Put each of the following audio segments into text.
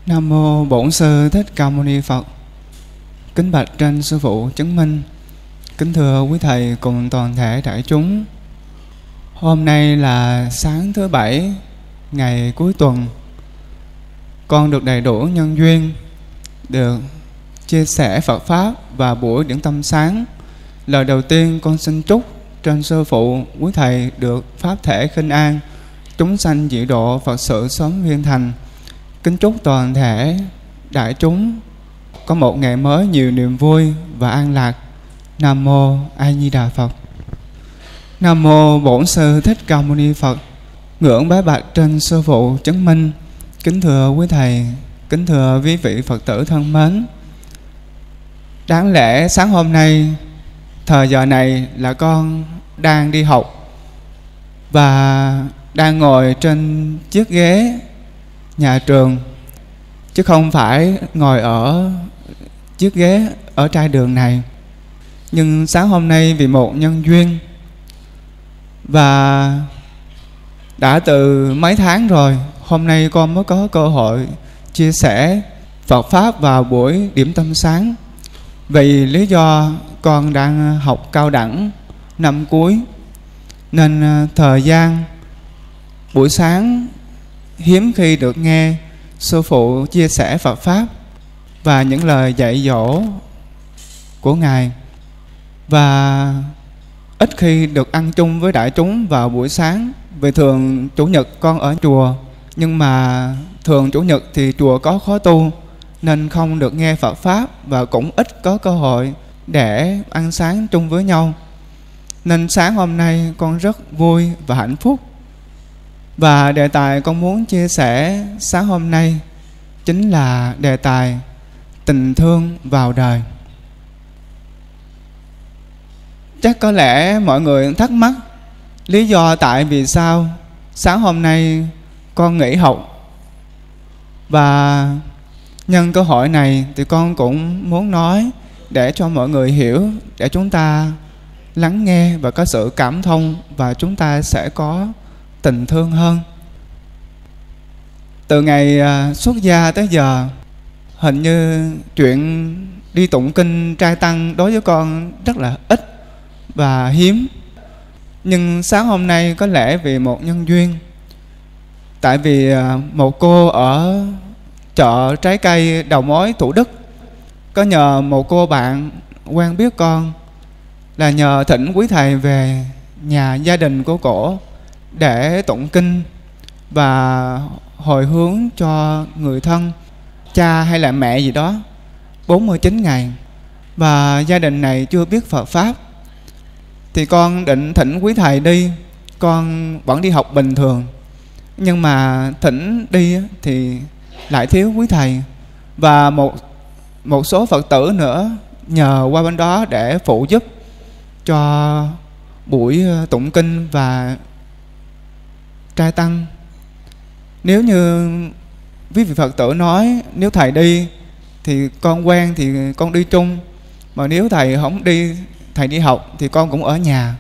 Nam mô Bổn Sư Thích Ca Mâu Ni Phật. Kính bạch trên sư phụ chứng minh. Kính thưa quý thầy cùng toàn thể đại chúng. Hôm nay là sáng thứ Bảy, ngày cuối tuần. Con được đầy đủ nhân duyên được chia sẻ Phật Pháp và buổi điển tâm sáng. Lời đầu tiên con xin chúc trên sư phụ quý thầy được pháp thể khinh an, chúng sanh dị độ, Phật sự sớm viên thành. Kính chúc toàn thể đại chúng có một ngày mới nhiều niềm vui và an lạc. Nam mô A Di Đà Phật. Nam mô Bổn Sư Thích Ca Mâu Ni Phật. Ngưỡng bái bạch trên sư phụ chứng minh. Kính thưa quý thầy, kính thưa quý vị Phật tử thân mến. Đáng lẽ sáng hôm nay thời giờ này là con đang đi học và đang ngồi trên chiếc ghế nhà trường, chứ không phải ngồi ở chiếc ghế ở trai đường này. Nhưng sáng hôm nay vì một nhân duyên, và đã từ mấy tháng rồi, hôm nay con mới có cơ hội chia sẻ Phật Pháp vào buổi điểm tâm sáng. Vì lý do con đang học cao đẳng năm cuối, nên thời gian buổi sáng hiếm khi được nghe sư phụ chia sẻ Phật Pháp và những lời dạy dỗ của Ngài, và ít khi được ăn chung với đại chúng vào buổi sáng. Vì thường Chủ nhật con ở chùa, nhưng mà thường Chủ nhật thì chùa có khóa tu, nên không được nghe Phật Pháp và cũng ít có cơ hội để ăn sáng chung với nhau. Nên sáng hôm nay con rất vui và hạnh phúc. Và đề tài con muốn chia sẻ sáng hôm nay chính là đề tài tình thương vào đời. Chắc có lẽ mọi người thắc mắc lý do tại vì sao sáng hôm nay con nghỉ học. Và nhân câu hỏi này thì con cũng muốn nói để cho mọi người hiểu, để chúng ta lắng nghe và có sự cảm thông, và chúng ta sẽ có tình thương hơn. Từ ngày xuất gia tới giờ, hình như chuyện đi tụng kinh trai tăng đối với con rất là ít và hiếm. Nhưng sáng hôm nay có lẽ vì một nhân duyên. Tại vì một cô ở chợ trái cây đầu mối Thủ Đức có nhờ một cô bạn quen biết con là nhờ thỉnh quý thầy về nhà gia đình của cổ để tụng kinh và hồi hướng cho người thân, cha hay là mẹ gì đó, 49 ngày. Và gia đình này chưa biết Phật Pháp. Thì con định thỉnh quý thầy đi, con vẫn đi học bình thường, nhưng mà thỉnh đi thì lại thiếu quý thầy. Và một số Phật tử nữa nhờ qua bên đó để phụ giúp cho buổi tụng kinh và trai tăng. Nếu như quý vị Phật tử nói nếu thầy đi thì con quen thì con đi chung, mà nếu thầy không đi, thầy đi học thì con cũng ở nhà.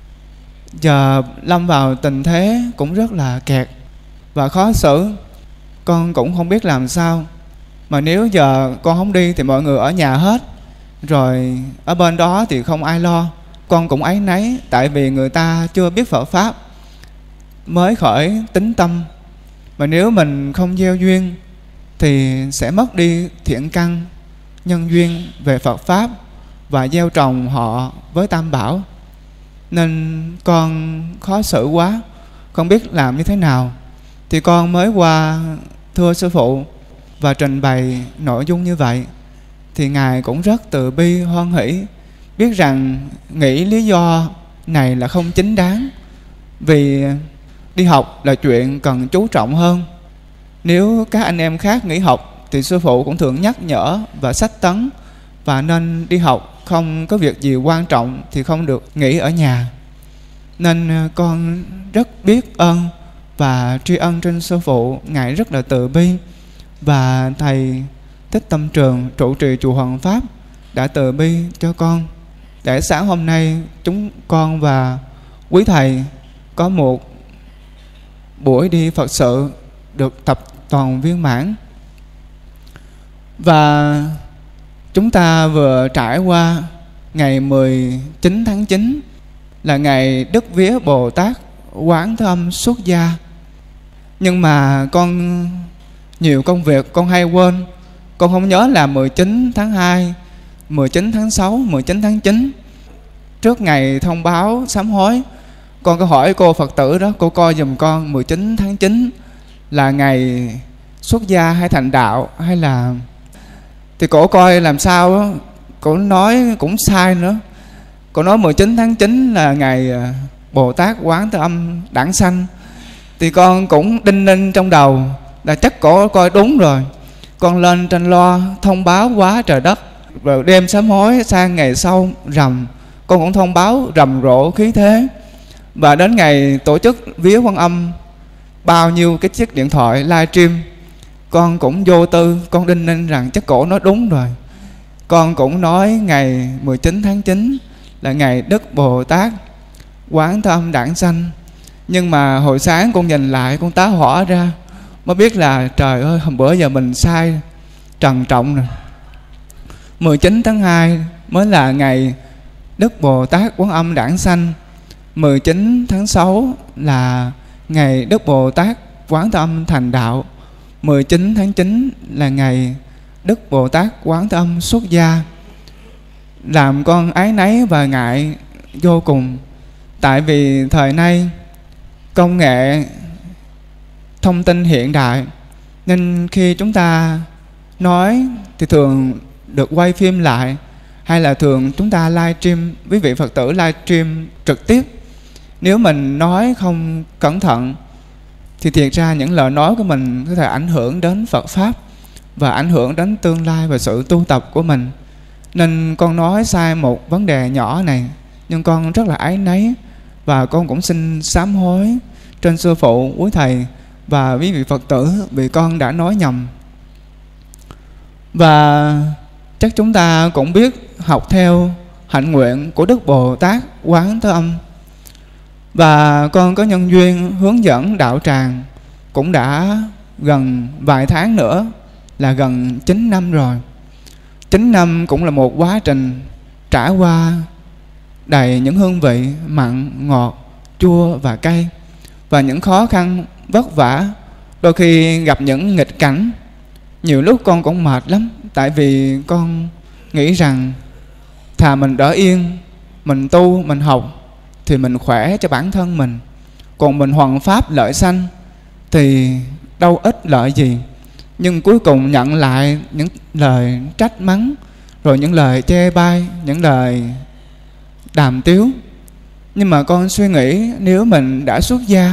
Giờ lâm vào tình thế cũng rất là kẹt và khó xử, con cũng không biết làm sao. Mà nếu giờ con không đi thì mọi người ở nhà hết, rồi ở bên đó thì không ai lo. Con cũng áy náy, tại vì người ta chưa biết Phật Pháp, mới khởi tính tâm. Mà nếu mình không gieo duyên thì sẽ mất đi thiện căn, nhân duyên về Phật Pháp và gieo trồng họ với Tam Bảo. Nên con khó xử quá, không biết làm như thế nào. Thì con mới qua thưa sư phụ và trình bày nội dung như vậy. Thì Ngài cũng rất từ bi hoan hỷ, biết rằng nghĩ lý do này là không chính đáng. Vì đi học là chuyện cần chú trọng hơn. Nếu các anh em khác nghỉ học thì sư phụ cũng thường nhắc nhở và sách tấn, và nên đi học, không có việc gì quan trọng thì không được nghỉ ở nhà. Nên con rất biết ơn và tri ân trên sư phụ. Ngài rất là từ bi, và thầy Thích Tâm Trường trụ trì chùa Hoàng Pháp đã từ bi cho con, để sáng hôm nay chúng con và quý thầy có một buổi đi Phật sự được tập toàn viên mãn. Và chúng ta vừa trải qua ngày 19 tháng 9 là ngày Đức Vía Bồ Tát Quán Thế Âm xuất gia. Nhưng mà con nhiều công việc con hay quên. Con không nhớ là 19 tháng 2, 19 tháng 6, 19 tháng 9. Trước ngày thông báo sám hối, con có hỏi cô Phật tử đó, cô coi giùm con 19 tháng 9 là ngày xuất gia hay thành đạo hay là... Thì cổ coi làm sao đó, cổ nói cũng sai nữa. Cổ nói 19 tháng 9 là ngày Bồ Tát Quán Thế Âm đản sanh. Thì con cũng đinh ninh trong đầu là chắc cổ coi đúng rồi. Con lên trên loa thông báo quá trời đất. Rồi đêm sám hối sang ngày sau rằm, con cũng thông báo rầm rộ khí thế. Và đến ngày tổ chức vía Quan Âm, bao nhiêu cái chiếc điện thoại live stream, con cũng vô tư, con đinh ninh rằng chắc cổ nói đúng rồi. Con cũng nói ngày 19 tháng 9 là ngày Đức Bồ Tát Quán Thế Âm đản sanh. Nhưng mà hồi sáng con nhìn lại, con tá hỏa ra mới biết là trời ơi, hôm bữa giờ mình sai trầm trọng rồi. 19 tháng 2 mới là ngày Đức Bồ Tát Quán Âm đản sanh. 19 tháng 6 là ngày Đức Bồ Tát Quán Thế Âm thành đạo. 19 tháng 9 là ngày Đức Bồ Tát Quán Thế Âm xuất gia. Làm con áy náy và ngại vô cùng. Tại vì thời nay công nghệ thông tin hiện đại, nên khi chúng ta nói thì thường được quay phim lại, hay là thường chúng ta live stream, quý vị Phật tử live stream trực tiếp. Nếu mình nói không cẩn thận thì thiệt ra những lời nói của mình có thể ảnh hưởng đến Phật Pháp và ảnh hưởng đến tương lai và sự tu tập của mình. Nên con nói sai một vấn đề nhỏ này, nhưng con rất là áy náy. Và con cũng xin sám hối trên sư phụ, quý thầy và quý vị Phật tử vì con đã nói nhầm. Và chắc chúng ta cũng biết học theo hạnh nguyện của Đức Bồ Tát Quán Thế Âm. Và con có nhân duyên hướng dẫn đạo tràng cũng đã gần vài tháng nữa, là gần 9 năm rồi. 9 năm cũng là một quá trình trải qua đầy những hương vị mặn, ngọt, chua và cay, và những khó khăn vất vả. Đôi khi gặp những nghịch cảnh, nhiều lúc con cũng mệt lắm. Tại vì con nghĩ rằng thà mình đỡ yên, mình tu, mình học thì mình khỏe cho bản thân mình. Còn mình hoằng pháp lợi sanh thì đâu ích lợi gì. Nhưng cuối cùng nhận lại những lời trách mắng, rồi những lời chê bai, những lời đàm tiếu. Nhưng mà con suy nghĩ, nếu mình đã xuất gia,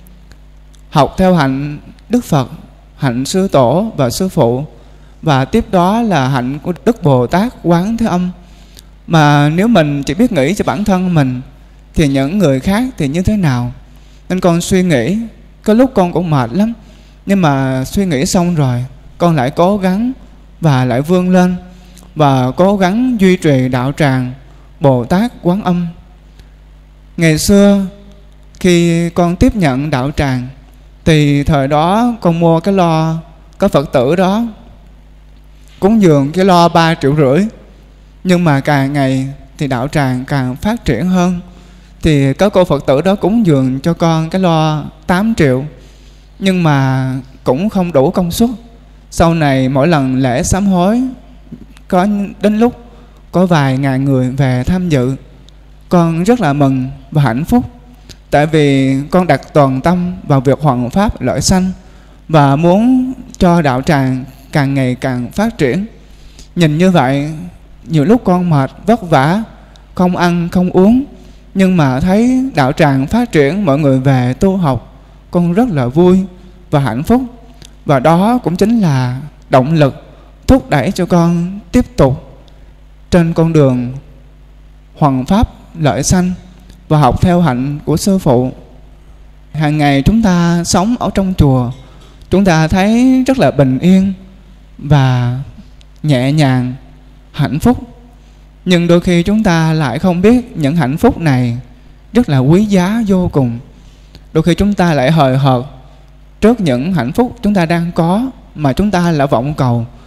học theo hạnh Đức Phật, hạnh Sư Tổ và Sư Phụ, và tiếp đó là hạnh của Đức Bồ Tát Quán Thế Âm, mà nếu mình chỉ biết nghĩ cho bản thân mình thì những người khác thì như thế nào? Nên con suy nghĩ, có lúc con cũng mệt lắm, nhưng mà suy nghĩ xong rồi con lại cố gắng và lại vươn lên, và cố gắng duy trì đạo tràng Bồ Tát Quán Âm. Ngày xưa khi con tiếp nhận đạo tràng thì thời đó con mua cái lo, có Phật tử đó cúng dường cái lo 3,5 triệu. Nhưng mà càng ngày thì đạo tràng càng phát triển hơn, thì có cô Phật tử đó cúng dường cho con cái lo 8 triệu. Nhưng mà cũng không đủ công suất. Sau này mỗi lần lễ sám hối, có đến lúc có vài ngàn người về tham dự, con rất là mừng và hạnh phúc. Tại vì con đặt toàn tâm vào việc hoằng pháp lợi sanh, và muốn cho đạo tràng càng ngày càng phát triển. Nhìn như vậy, nhiều lúc con mệt vất vả, không ăn không uống, nhưng mà thấy đạo tràng phát triển, mọi người về tu học, con rất là vui và hạnh phúc. Và đó cũng chính là động lực thúc đẩy cho con tiếp tục trên con đường hoằng pháp lợi sanh và học theo hạnh của Sư Phụ. Hàng ngày chúng ta sống ở trong chùa, chúng ta thấy rất là bình yên và nhẹ nhàng, hạnh phúc. Nhưng đôi khi chúng ta lại không biết những hạnh phúc này rất là quý giá vô cùng. Đôi khi chúng ta lại hời hợt trước những hạnh phúc chúng ta đang có, mà chúng ta lại vọng cầu.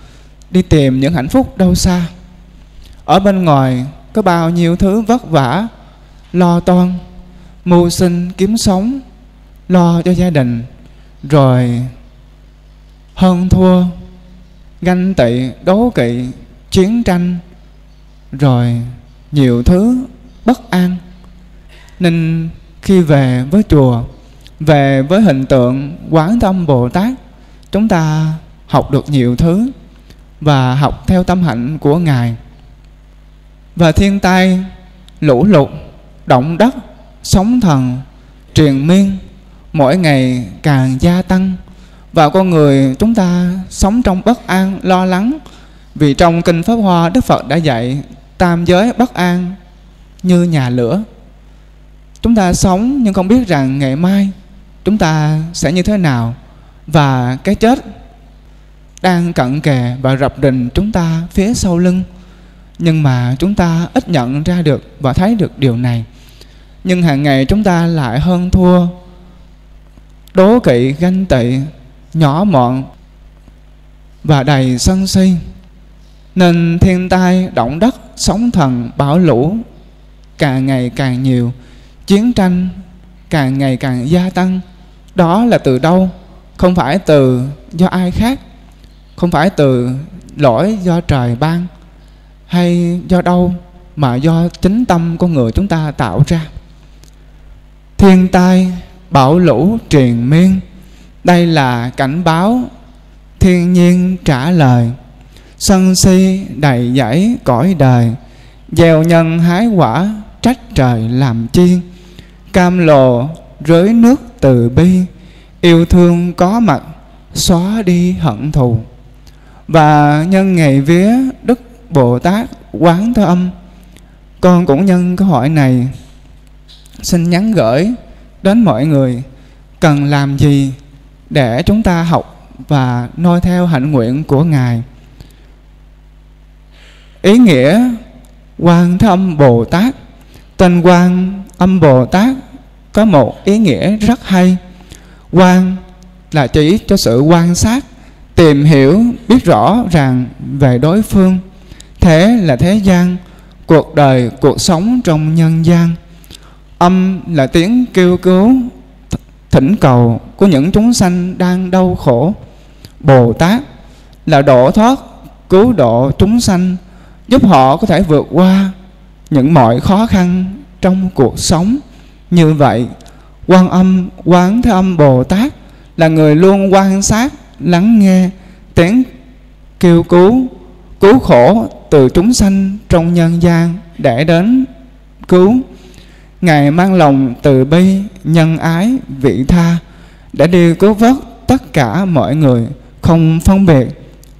đi tìm những hạnh phúc đâu xa. Ở bên ngoài có bao nhiêu thứ vất vả, lo toan, mưu sinh kiếm sống, lo cho gia đình, rồi hơn thua, ganh tị, đố kỵ, chiến tranh, rồi nhiều thứ bất an. Nên khi về với chùa, về với hình tượng Quán Thế Âm Bồ Tát, chúng ta học được nhiều thứ và học theo tâm hạnh của Ngài. Và thiên tai, lũ lụt, động đất, sóng thần, triền miên mỗi ngày càng gia tăng, và con người chúng ta sống trong bất an, lo lắng. Vì trong Kinh Pháp Hoa, Đức Phật đã dạy tam giới bất an như nhà lửa. Chúng ta sống nhưng không biết rằng ngày mai chúng ta sẽ như thế nào, và cái chết đang cận kề và rập rình chúng ta phía sau lưng. Nhưng mà chúng ta ít nhận ra được và thấy được điều này. Nhưng hàng ngày chúng ta lại hơn thua, đố kỵ, ganh tị, nhỏ mọn và đầy sân si. Nên thiên tai, động đất, sóng thần, bão lũ càng ngày càng nhiều, chiến tranh càng ngày càng gia tăng. Đó là từ đâu? Không phải từ do ai khác, không phải từ lỗi do trời ban hay do đâu, mà do chính tâm con người chúng ta tạo ra. Thiên tai, bão lũ, triền miên, đây là cảnh báo thiên nhiên trả lời. Sân si đầy dẫy cõi đời, gieo nhân hái quả, trách trời làm chi. Cam lồ rưới nước từ bi, yêu thương có mặt, xóa đi hận thù. Và nhân ngày vía Đức Bồ Tát Quán Thế Âm, con cũng nhân câu hỏi này xin nhắn gửi đến mọi người cần làm gì để chúng ta học và noi theo hạnh nguyện của Ngài. Ý nghĩa Quán Thế Âm Bồ Tát, tên Quán Âm Bồ Tát có một ý nghĩa rất hay. Quan là chỉ cho sự quan sát, tìm hiểu, biết rõ ràng về đối phương. Thế là thế gian, cuộc đời, cuộc sống trong nhân gian. Âm là tiếng kêu cứu, thỉnh cầu của những chúng sanh đang đau khổ. Bồ Tát là độ thoát, cứu độ chúng sanh, giúp họ có thể vượt qua những mọi khó khăn trong cuộc sống. Như vậy, Quan Âm, Quán Thế Âm Bồ Tát là người luôn quan sát, lắng nghe tiếng kêu cứu khổ từ chúng sanh trong nhân gian để đến cứu. Ngài mang lòng từ bi, nhân ái, vị tha để đi cứu vớt tất cả mọi người, không phân biệt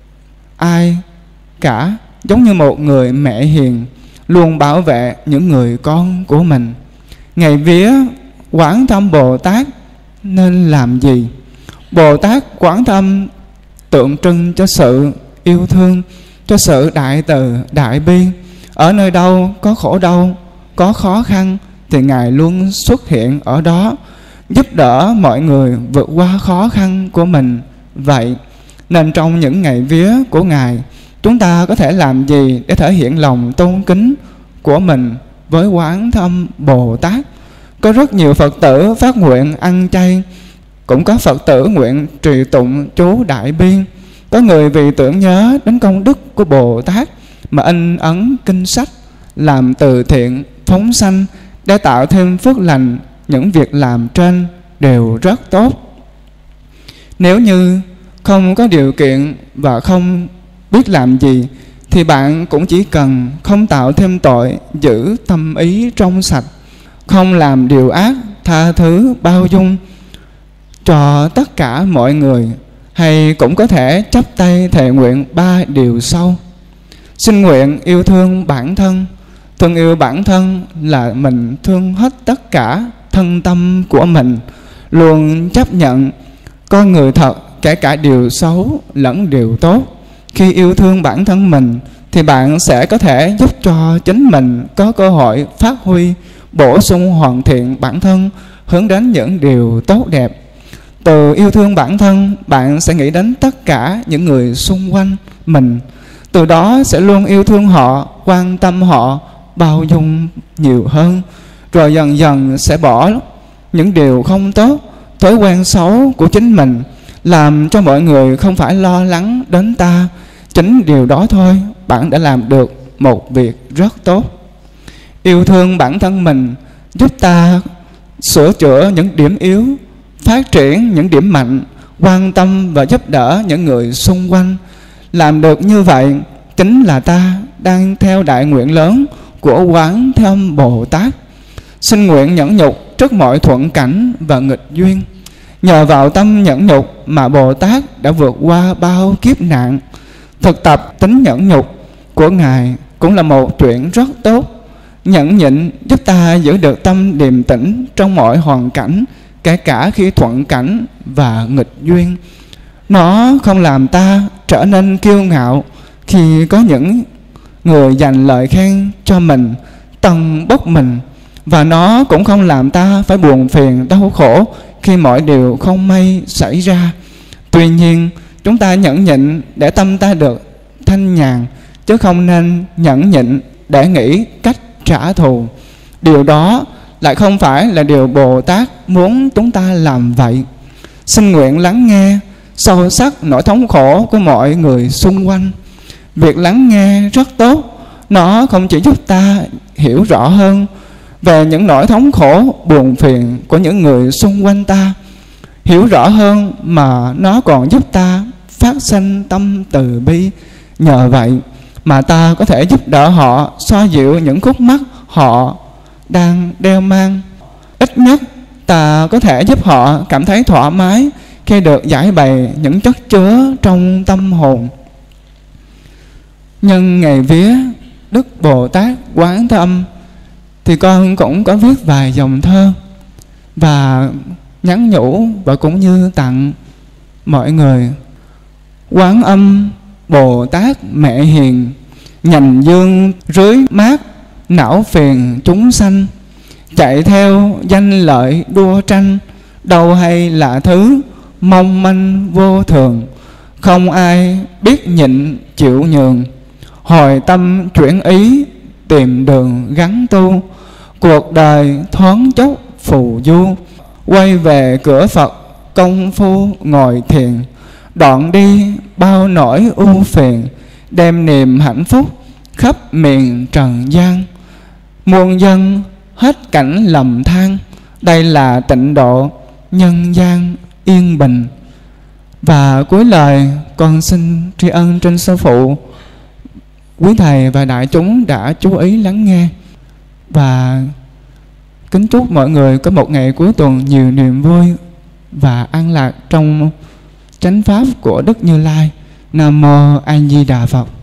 ai cả, giống như một người mẹ hiền luôn bảo vệ những người con của mình. Ngày vía Quán Thế Âm Bồ Tát nên làm gì? Bồ Tát Quán Thế Âm tượng trưng cho sự yêu thương, cho sự đại từ, đại bi. Ở nơi đâu có khổ đau, có khó khăn thì Ngài luôn xuất hiện ở đó, giúp đỡ mọi người vượt qua khó khăn của mình. Vậy nên trong những ngày vía của Ngài, chúng ta có thể làm gì để thể hiện lòng tôn kính của mình với Quán Thế Âm Bồ Tát? Có rất nhiều Phật tử phát nguyện ăn chay, cũng có Phật tử nguyện trì tụng chú Đại Bi. Có người vì tưởng nhớ đến công đức của Bồ Tát mà in ấn kinh sách, làm từ thiện, phóng sanh để tạo thêm phước lành. Những việc làm trên đều rất tốt. Nếu như không có điều kiện và không biết làm gì thì bạn cũng chỉ cần không tạo thêm tội, giữ tâm ý trong sạch, không làm điều ác, tha thứ, bao dung cho tất cả mọi người. Hay cũng có thể chắp tay thệ nguyện 3 điều sau. Xin nguyện yêu thương bản thân. Thương yêu bản thân là mình thương hết tất cả thân tâm của mình, luôn chấp nhận con người thật, kể cả điều xấu lẫn điều tốt. Khi yêu thương bản thân mình thì bạn sẽ có thể giúp cho chính mình có cơ hội phát huy, bổ sung, hoàn thiện bản thân, hướng đến những điều tốt đẹp. Từ yêu thương bản thân, bạn sẽ nghĩ đến tất cả những người xung quanh mình. Từ đó sẽ luôn yêu thương họ, quan tâm họ, bao dung nhiều hơn. Rồi dần dần sẽ bỏ những điều không tốt, thói quen xấu của chính mình, làm cho mọi người không phải lo lắng đến ta. Chính điều đó thôi, bạn đã làm được một việc rất tốt. Yêu thương bản thân mình giúp ta sửa chữa những điểm yếu, phát triển những điểm mạnh, quan tâm và giúp đỡ những người xung quanh. Làm được như vậy, chính là ta đang theo đại nguyện lớn của Quán Thế Âm Bồ Tát. Xin nguyện nhẫn nhục trước mọi thuận cảnh và nghịch duyên. Nhờ vào tâm nhẫn nhục mà Bồ Tát đã vượt qua bao kiếp nạn. Thực tập tính nhẫn nhục của Ngài cũng là một chuyện rất tốt. Nhẫn nhịn giúp ta giữ được tâm điềm tĩnh trong mọi hoàn cảnh, kể cả khi thuận cảnh và nghịch duyên. Nó không làm ta trở nên kiêu ngạo khi có những người dành lời khen cho mình, tâng bốc mình. Và nó cũng không làm ta phải buồn phiền đau khổ khi mọi điều không may xảy ra. Tuy nhiên, chúng ta nhẫn nhịn để tâm ta được thanh nhàn, chứ không nên nhẫn nhịn để nghĩ cách trả thù. Điều đó lại không phải là điều Bồ Tát muốn chúng ta làm vậy. Xin nguyện lắng nghe sâu sắc nỗi thống khổ của mọi người xung quanh. Việc lắng nghe rất tốt. Nó không chỉ giúp ta hiểu rõ hơn về những nỗi thống khổ buồn phiền của những người xung quanh ta, hiểu rõ hơn mà nó còn giúp ta phát sinh tâm từ bi. Nhờ vậy mà ta có thể giúp đỡ họ xoa dịu những khúc mắc họ đang đeo mang. Ít nhất ta có thể giúp họ cảm thấy thoải mái khi được giải bày những chất chứa trong tâm hồn. Nhân ngày vía Đức Bồ Tát Quán Thế Âm thì con cũng có viết vài dòng thơ và nhắn nhủ và cũng như tặng mọi người. Quán Âm Bồ Tát mẹ hiền, nhành dương rưới mát não phiền chúng sanh. Chạy theo danh lợi đua tranh, đâu hay là thứ mong manh vô thường. Không ai biết nhịn chịu nhường, hồi tâm chuyển ý tìm đường gắn tu. Cuộc đời thoáng chốc phù du, quay về cửa Phật công phu ngồi thiền. Đoạn đi bao nỗi ưu phiền, đem niềm hạnh phúc khắp miền trần gian. Muôn dân hết cảnh lầm than, đây là tịnh độ nhân gian yên bình. Và cuối lời con xin tri ân trên sư phụ, quý thầy và đại chúng đã chú ý lắng nghe. Và kính chúc mọi người có một ngày cuối tuần nhiều niềm vui và an lạc trong chánh pháp của Đức Như Lai. Nam mô A Di Đà Phật.